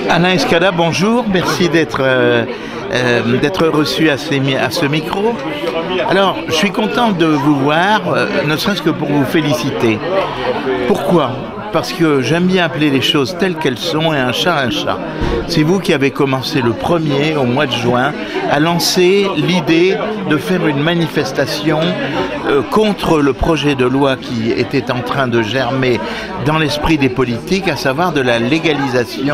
Alain Escada, bonjour, merci d'être reçu à ce micro. Alors, je suis content de vous voir, ne serait-ce que pour vous féliciter. Pourquoi ? Parce que j'aime bien appeler les choses telles qu'elles sont et un chat. C'est vous qui avez commencé le premier, au mois de juin, à lancer l'idée de faire une manifestation contre le projet de loi qui était en train de germer dans l'esprit des politiques, à savoir de la légalisation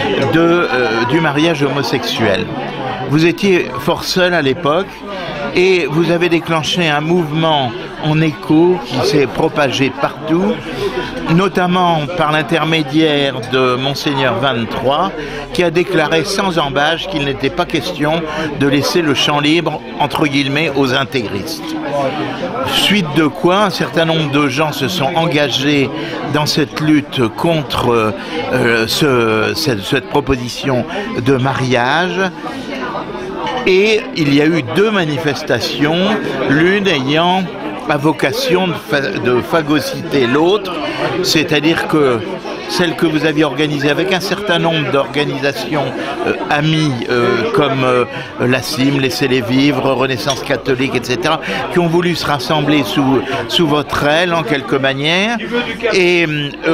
du mariage homosexuel. Vous étiez fort seul à l'époque et vous avez déclenché un mouvement en écho qui s'est propagé partout, notamment par l'intermédiaire de Monseigneur 23, qui a déclaré sans embâche qu'il n'était pas question de laisser le champ libre, entre guillemets, aux intégristes. Suite de quoi, un certain nombre de gens se sont engagés dans cette lutte contre cette proposition de mariage. Et il y a eu deux manifestations, l'une ayant à vocation de phagocyter l'autre, c'est-à-dire que celle que vous aviez organisée avec un certain nombre d'organisations amies comme la CIM, Laissez les Vivre, Renaissance catholique, etc., qui ont voulu se rassembler sous votre aile en quelque manière. Et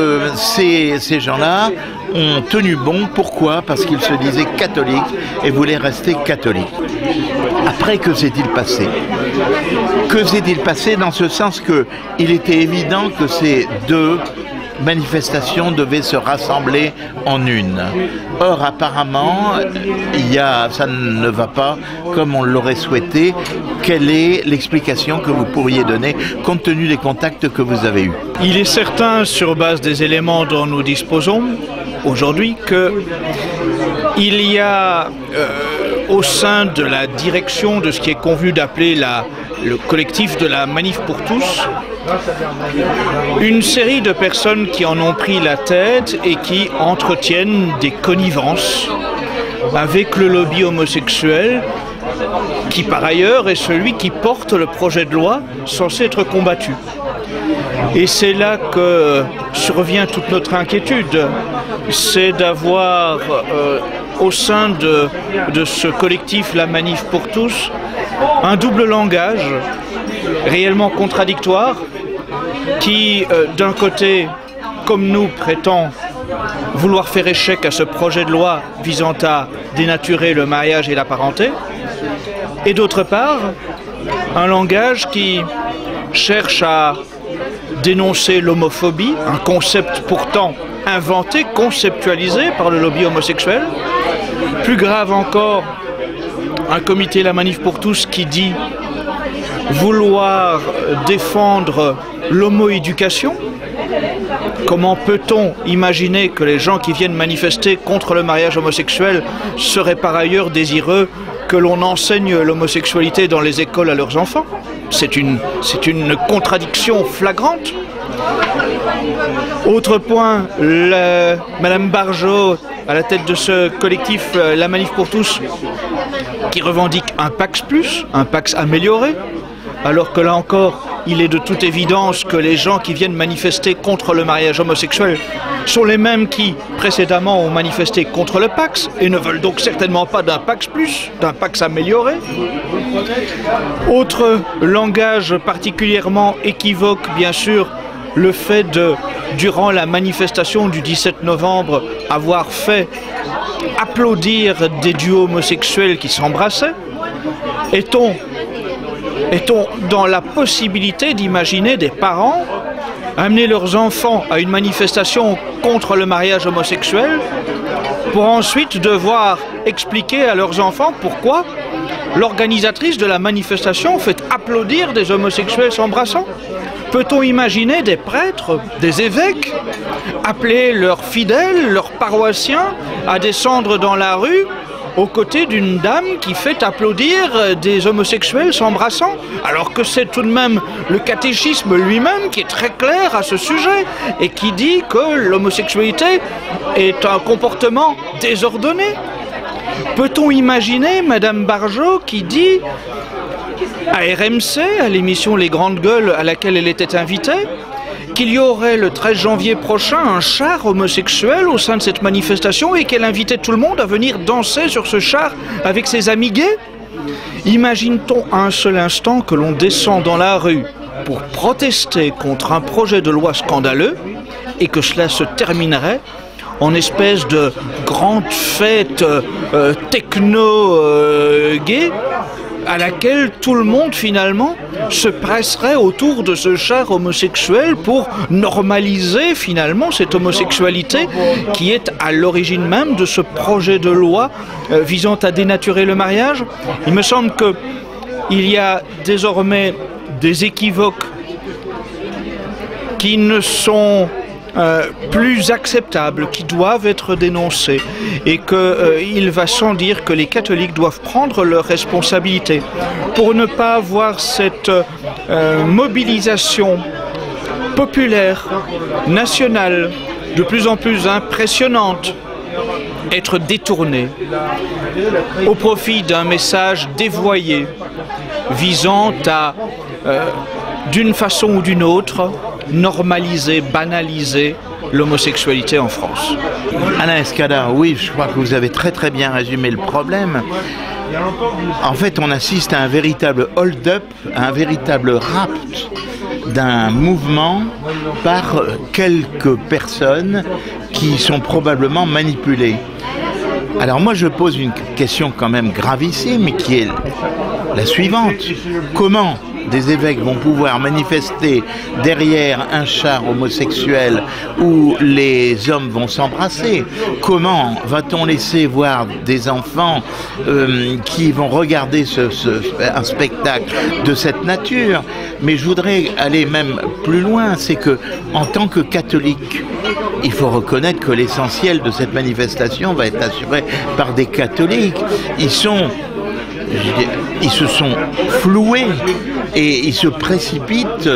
ces gens-là ont tenu bon. Pourquoi ? Parce qu'ils se disaient catholiques et voulaient rester catholiques. Après, que s'est-il passé ? Que s'est-il passé dans ce sens qu'il était évident que ces deux manifestations devaient se rassembler en une. Or, apparemment, ça ne va pas comme on l'aurait souhaité. Quelle est l'explication que vous pourriez donner compte tenu des contacts que vous avez eus ? Il est certain, sur base des éléments dont nous disposons aujourd'hui, qu'il y a au sein de la direction de ce qui est convenu d'appeler le collectif de la Manif pour tous, une série de personnes qui en ont pris la tête et qui entretiennent des connivences avec le lobby homosexuel, qui par ailleurs est celui qui porte le projet de loi censé être combattu. Et c'est là que survient toute notre inquiétude, c'est d'avoir au sein de ce collectif La Manif pour tous un double langage réellement contradictoire qui, d'un côté, comme nous, prétend vouloir faire échec à ce projet de loi visant à dénaturer le mariage et la parenté, et d'autre part, un langage qui cherche à dénoncer l'homophobie, un concept pourtant inventé, conceptualisé par le lobby homosexuel. Plus grave encore, un comité La Manif pour tous qui dit vouloir défendre l'homo-éducation. Comment peut-on imaginer que les gens qui viennent manifester contre le mariage homosexuel seraient par ailleurs désireux que l'on enseigne l'homosexualité dans les écoles à leurs enfants ? C'est une contradiction flagrante. Autre point, Madame Barjot, à la tête de ce collectif La Manif pour tous, qui revendique un Pax plus, un Pax amélioré, alors que là encore, il est de toute évidence que les gens qui viennent manifester contre le mariage homosexuel sont les mêmes qui, précédemment, ont manifesté contre le Pax et ne veulent donc certainement pas d'un Pax plus, d'un Pax amélioré. Autre langage particulièrement équivoque, bien sûr, le fait de, durant la manifestation du 17 novembre, avoir fait applaudir des duos homosexuels qui s'embrassaient. Est-on dans la possibilité d'imaginer des parents amener leurs enfants à une manifestation contre le mariage homosexuel pour ensuite devoir expliquer à leurs enfants pourquoi l'organisatrice de la manifestation fait applaudir des homosexuels s'embrassant? Peut-on imaginer des prêtres, des évêques, appeler leurs fidèles, leurs paroissiens à descendre dans la rue aux côtés d'une dame qui fait applaudir des homosexuels s'embrassant, alors que c'est tout de même le catéchisme lui-même qui est très clair à ce sujet et qui dit que l'homosexualité est un comportement désordonné? Peut-on imaginer Madame Barjot qui dit à RMC, à l'émission Les Grandes Gueules à laquelle elle était invitée, qu'il y aurait le 13 janvier prochain un char homosexuel au sein de cette manifestation et qu'elle invitait tout le monde à venir danser sur ce char avec ses amis gays? Imagine-t-on un seul instant que l'on descend dans la rue pour protester contre un projet de loi scandaleux et que cela se terminerait en espèce de grande fête techno-gay à laquelle tout le monde finalement se presserait autour de ce char homosexuel pour normaliser finalement cette homosexualité qui est à l'origine même de ce projet de loi visant à dénaturer le mariage. Il me semble qu'il y a désormais des équivoques qui ne sont plus acceptables, qui doivent être dénoncés et qu'il va sans dire que les catholiques doivent prendre leurs responsabilités pour ne pas avoir cette mobilisation populaire, nationale, de plus en plus impressionnante, être détournée au profit d'un message dévoyé visant à, d'une façon ou d'une autre, normaliser, banaliser l'homosexualité en France. Alain Escada, oui, je crois que vous avez très très bien résumé le problème. En fait, on assiste à un véritable hold-up, à un véritable rapt d'un mouvement par quelques personnes qui sont probablement manipulées. Alors moi je pose une question quand même gravissime qui est la suivante. Comment des évêques vont pouvoir manifester derrière un char homosexuel où les hommes vont s'embrasser? Comment va-t-on laisser voir des enfants qui vont regarder un spectacle de cette nature? Mais je voudrais aller même plus loin, c'est que en tant que catholique, il faut reconnaître que l'essentiel de cette manifestation va être assuré par des catholiques. Ils se sont floués et ils se précipitent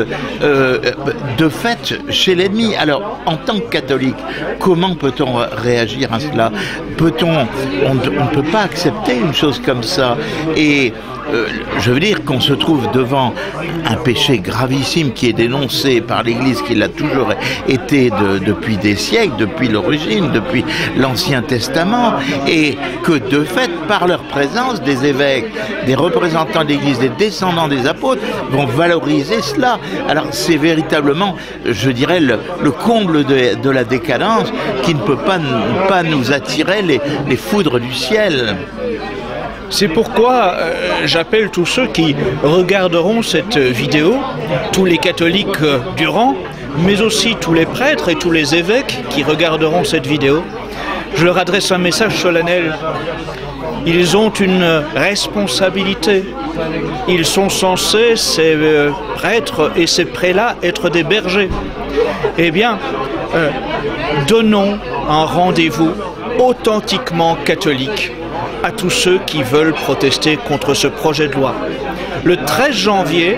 de fait chez l'ennemi. Alors, en tant que catholique, comment peut-on réagir à cela? On ne peut pas accepter une chose comme ça. Et je veux dire qu'on se trouve devant un péché gravissime qui est dénoncé par l'Église, qui l'a toujours été depuis des siècles, depuis l'origine, depuis l'Ancien Testament, et que de fait, par leur présence, des évêques, des représentants de l'Église, des descendants des apôtres, vont valoriser cela. Alors c'est véritablement, je dirais, le comble de la décadence qui ne peut pas nous attirer les foudres du ciel. C'est pourquoi j'appelle tous ceux qui regarderont cette vidéo, tous les catholiques du rang, mais aussi tous les prêtres et tous les évêques qui regarderont cette vidéo. Je leur adresse un message solennel. Ils ont une responsabilité. Ils sont censés, ces prêtres et ces prélats, être des bergers. Eh bien, donnons un rendez-vous authentiquement catholique à tous ceux qui veulent protester contre ce projet de loi. Le 13 janvier,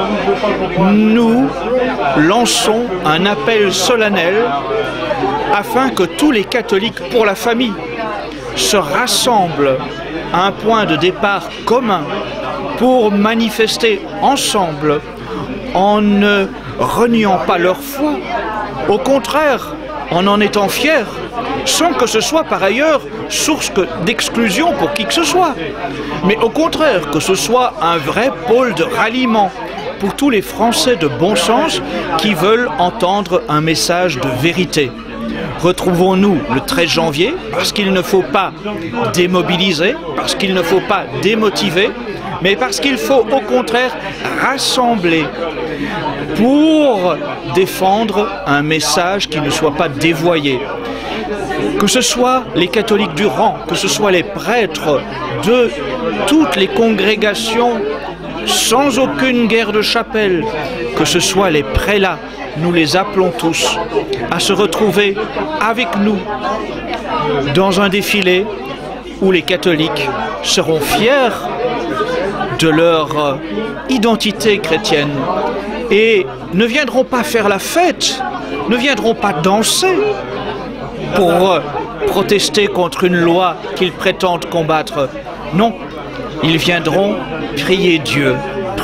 nous lançons un appel solennel afin que tous les catholiques pour la famille se rassemblent à un point de départ commun pour manifester ensemble en ne reniant pas leur foi, au contraire, en étant fiers, sans que ce soit par ailleurs source d'exclusion pour qui que ce soit, mais au contraire que ce soit un vrai pôle de ralliement pour tous les Français de bon sens qui veulent entendre un message de vérité. Retrouvons-nous le 13 janvier, parce qu'il ne faut pas démobiliser, parce qu'il ne faut pas démotiver, mais parce qu'il faut au contraire rassembler pour défendre un message qui ne soit pas dévoyé. Que ce soit les catholiques du rang, que ce soit les prêtres de toutes les congrégations sans aucune guerre de chapelle, que ce soit les prélats, nous les appelons tous à se retrouver avec nous dans un défilé où les catholiques seront fiers de leur identité chrétienne et ne viendront pas faire la fête, ne viendront pas danser pour protester contre une loi qu'ils prétendent combattre. Non, ils viendront prier Dieu,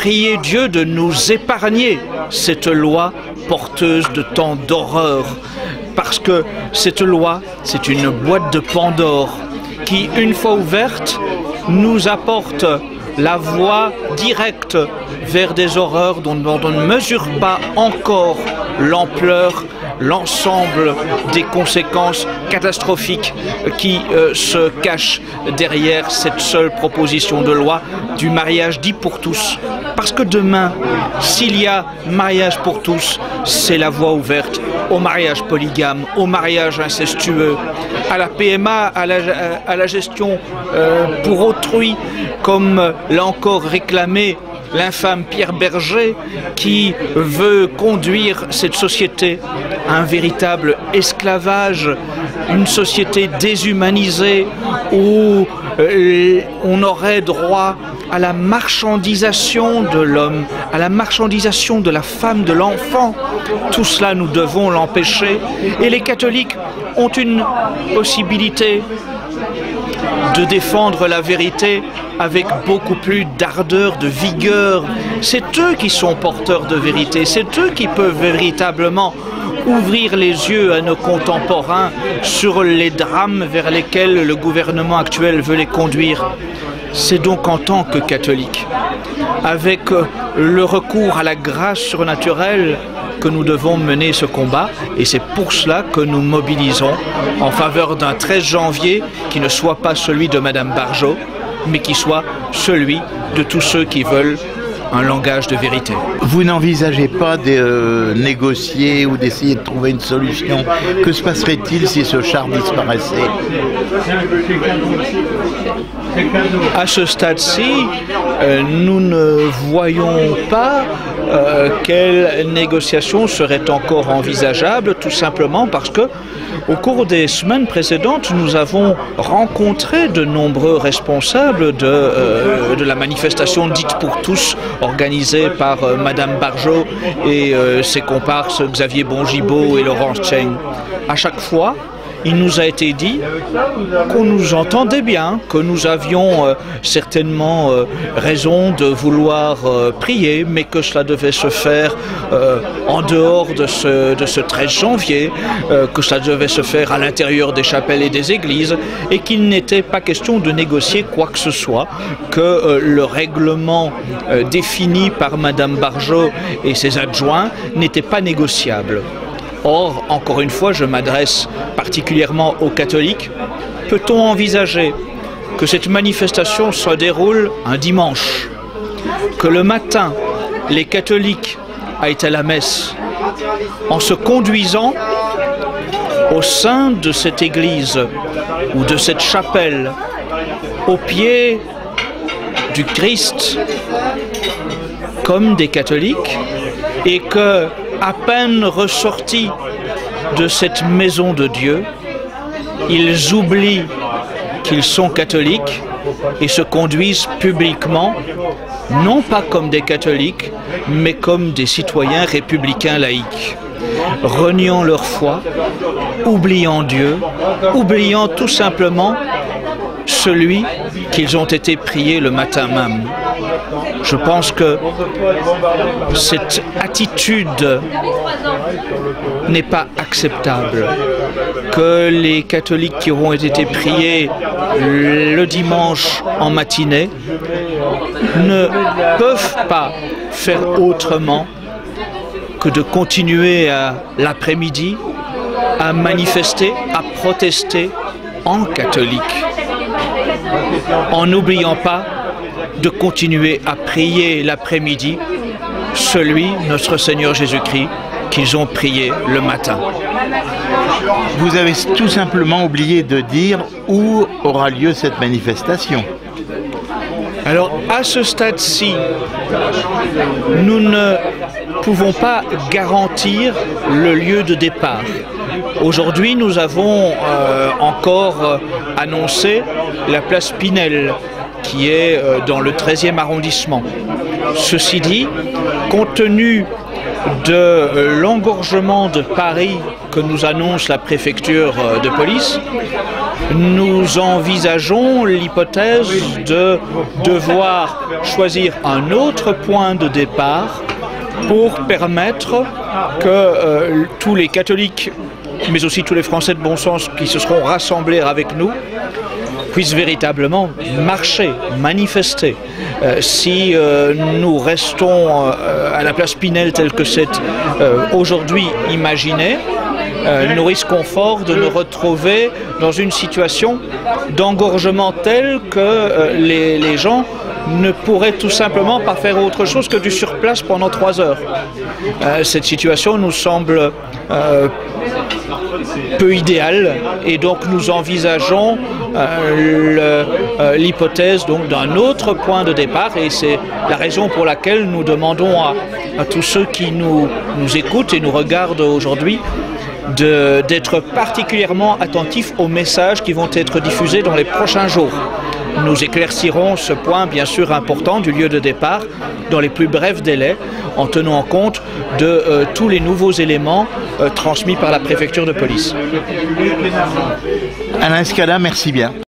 prier Dieu de nous épargner cette loi porteuse de tant d'horreur. Parce que cette loi, c'est une boîte de Pandore qui, une fois ouverte, nous apporte la voie directe vers des horreurs dont on ne mesure pas encore l'ampleur, l'ensemble des conséquences catastrophiques qui se cachent derrière cette seule proposition de loi du mariage dit pour tous. Parce que demain, s'il y a mariage pour tous, c'est la voie ouverte au mariage polygame, au mariage incestueux, à la PMA, à la gestion pour autrui, comme l'a encore réclamé l'infâme Pierre Berger, qui veut conduire cette société à un véritable esclavage, une société déshumanisée où on aurait droit à la marchandisation de l'homme, à la marchandisation de la femme, de l'enfant. Tout cela, nous devons l'empêcher. Et les catholiques ont une possibilité de défendre la vérité avec beaucoup plus d'ardeur, de vigueur. C'est eux qui sont porteurs de vérité, c'est eux qui peuvent véritablement ouvrir les yeux à nos contemporains sur les drames vers lesquels le gouvernement actuel veut les conduire. C'est donc en tant que catholique, avec le recours à la grâce surnaturelle, que nous devons mener ce combat, et c'est pour cela que nous mobilisons en faveur d'un 13 janvier qui ne soit pas celui de Madame Barjot, mais qui soit celui de tous ceux qui veulent un langage de vérité. Vous n'envisagez pas de négocier ou d'essayer de trouver une solution? Que se passerait-il si ce char disparaissait? À ce stade-ci, nous ne voyons pas quelle négociation serait encore envisageable, tout simplement parce que au cours des semaines précédentes, nous avons rencontré de nombreux responsables de la manifestation dite pour tous, organisée par Madame Barjot et ses comparses Xavier Bongibaud et Laurence Cheng. À chaque fois, il nous a été dit qu'on nous entendait bien, que nous avions certainement raison de vouloir prier, mais que cela devait se faire en dehors de ce 13 janvier, que cela devait se faire à l'intérieur des chapelles et des églises, et qu'il n'était pas question de négocier quoi que ce soit, que le règlement défini par Madame Barjot et ses adjoints n'était pas négociable. Or, encore une fois, je m'adresse particulièrement aux catholiques. Peut-on envisager que cette manifestation se déroule un dimanche, que le matin, les catholiques aillent à la messe, en se conduisant au sein de cette église ou de cette chapelle, au pied du Christ, comme des catholiques, et que, à peine ressortis de cette maison de Dieu, ils oublient qu'ils sont catholiques et se conduisent publiquement, non pas comme des catholiques, mais comme des citoyens républicains laïcs, reniant leur foi, oubliant Dieu, oubliant tout simplement celui qu'ils ont été priés le matin même. Je pense que cette attitude n'est pas acceptable, que les catholiques qui auront été priés le dimanche en matinée ne peuvent pas faire autrement que de continuer à l'après-midi à manifester, à protester en catholique, en n'oubliant pas de continuer à prier l'après-midi celui, notre Seigneur Jésus-Christ, qu'ils ont prié le matin. Vous avez tout simplement oublié de dire où aura lieu cette manifestation. Alors, à ce stade-ci, nous ne pouvons pas garantir le lieu de départ. Aujourd'hui, nous avons encore annoncé la place Pinel, qui est dans le 13e arrondissement. Ceci dit, compte tenu de l'engorgement de Paris que nous annonce la préfecture de police, nous envisageons l'hypothèse de devoir choisir un autre point de départ pour permettre que tous les catholiques, mais aussi tous les Français de bon sens qui se seront rassemblés avec nous, puissent véritablement marcher, manifester. Si nous restons à la place Pinel telle que c'est aujourd'hui imaginé, nous risquons fort de nous retrouver dans une situation d'engorgement telle que les gens ne pourraient tout simplement pas faire autre chose que du surplace pendant 3 heures. Cette situation nous semble peu idéale et donc nous envisageons l'hypothèse d'un autre point de départ, et c'est la raison pour laquelle nous demandons à tous ceux qui nous écoutent et nous regardent aujourd'hui d'être particulièrement attentifs aux messages qui vont être diffusés dans les prochains jours. Nous éclaircirons ce point bien sûr important du lieu de départ dans les plus brefs délais en tenant compte de tous les nouveaux éléments transmis par la préfecture de police. Alain Escada, merci bien.